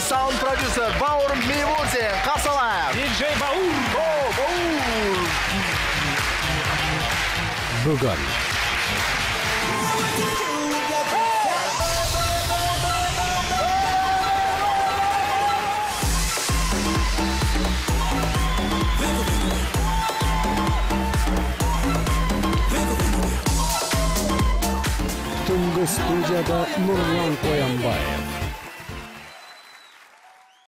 sound producer Бауыр Мейвурзин. Қарсы алайық. DJ Бауыр. Бауыр. Бүгін түнгі студияда Нұрлан Қоянбаев.